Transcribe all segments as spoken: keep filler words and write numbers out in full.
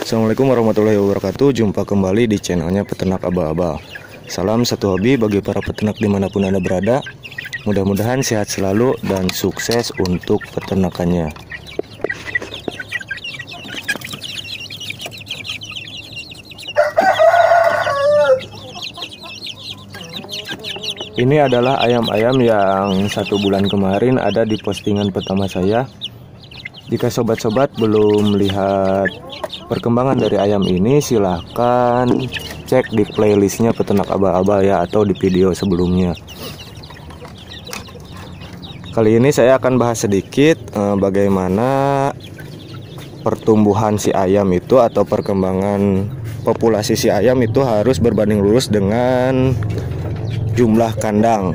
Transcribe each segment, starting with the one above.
Assalamualaikum warahmatullahi wabarakatuh. Jumpa kembali di channelnya Peternak Aba-Aba. Salam satu hobi bagi para peternak dimanapun Anda berada. Mudah-mudahan sehat selalu dan sukses untuk peternakannya. Ini adalah ayam-ayam yang satu bulan kemarin ada di postingan pertama saya. Jika sobat-sobat belum melihat perkembangan dari ayam ini, silahkan cek di playlistnya Peternak Aba-Aba ya, atau di video sebelumnya. Kali ini saya akan bahas sedikit eh, bagaimana pertumbuhan si ayam itu atau perkembangan populasi si ayam itu harus berbanding lurus dengan jumlah kandang.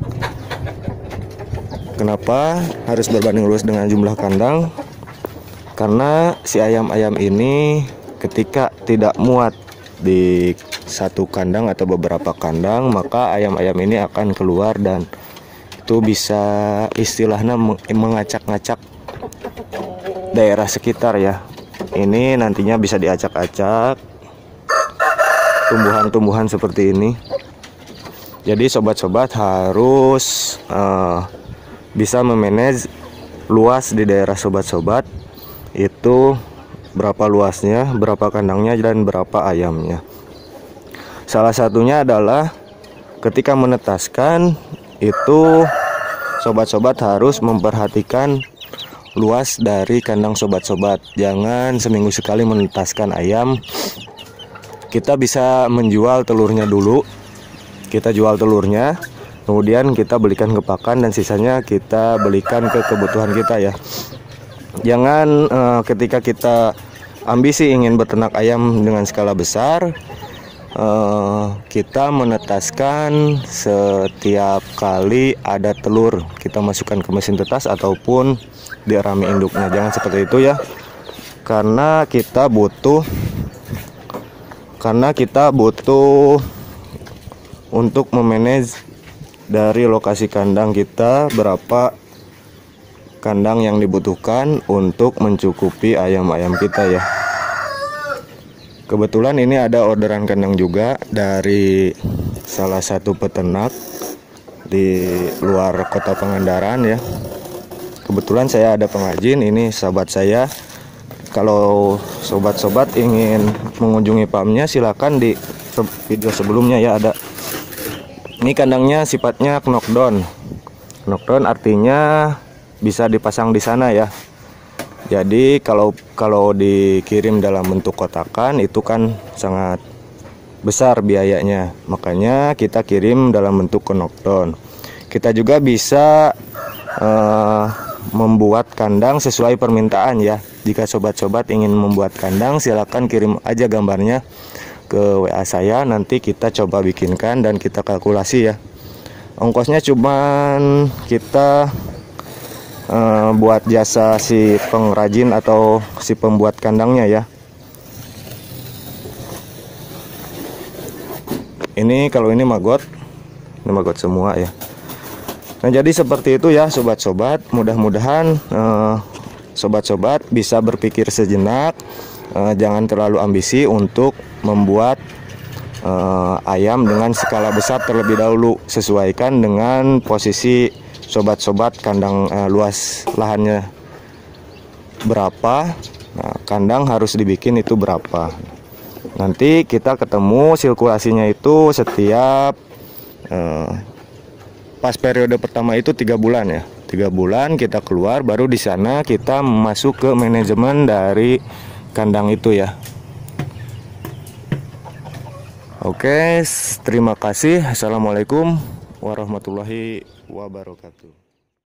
Kenapa harus berbanding lurus dengan jumlah kandang? Karena si ayam-ayam ini ketika tidak muat di satu kandang atau beberapa kandang, maka ayam-ayam ini akan keluar dan itu bisa istilahnya mengacak-ngacak daerah sekitar ya. Ini nantinya bisa diacak-acak tumbuhan-tumbuhan seperti ini. Jadi sobat-sobat harus uh, bisa memanage luas di daerah sobat-sobat, itu berapa luasnya, berapa kandangnya, dan berapa ayamnya. Salah satunya adalah ketika menetaskan itu sobat-sobat harus memperhatikan luas dari kandang sobat-sobat. Jangan seminggu sekali menetaskan ayam. Kita bisa menjual telurnya dulu. Kita jual telurnya, kemudian kita belikan ke pakan dan sisanya kita belikan ke kebutuhan kita ya. Jangan uh, ketika kita ambisi ingin beternak ayam dengan skala besar, uh, kita menetaskan setiap kali ada telur kita masukkan ke mesin tetas ataupun di rami induknya. Jangan seperti itu ya, karena kita butuh karena kita butuh untuk memanage dari lokasi kandang kita berapa kandang yang dibutuhkan untuk mencukupi ayam-ayam kita ya. Kebetulan ini ada orderan kandang juga dari salah satu peternak di luar kota Pangandaran ya. Kebetulan saya ada pengrajin, ini sahabat saya. Kalau sobat-sobat ingin mengunjungi farmnya, silakan di video sebelumnya ya ada. Ini kandangnya sifatnya knockdown. Knockdown artinya bisa dipasang di sana ya. Jadi kalau kalau dikirim dalam bentuk kotakan itu kan sangat besar biayanya. Makanya kita kirim dalam bentuk knockdown. Kita juga bisa uh, membuat kandang sesuai permintaan ya. Jika sobat-sobat ingin membuat kandang, silakan kirim aja gambarnya ke W A saya, nanti kita coba bikinkan dan kita kalkulasi ya. Ongkosnya cuman kita Uh, buat jasa si pengrajin atau si pembuat kandangnya ya. Ini kalau ini maggot, ini maggot semua ya. Nah jadi seperti itu ya sobat-sobat. Mudah-mudahan uh, sobat-sobat bisa berpikir sejenak, uh, jangan terlalu ambisi untuk membuat uh, ayam dengan skala besar terlebih dahulu. Sesuaikan dengan posisi sobat-sobat kandang eh, luas lahannya berapa, nah, kandang harus dibikin itu berapa. Nanti kita ketemu sirkulasinya itu setiap eh, pas periode pertama itu tiga bulan ya, tiga bulan kita keluar, baru di sana kita masuk ke manajemen dari kandang itu ya. Oke, terima kasih. Assalamualaikum warahmatullahi wabarakatuh.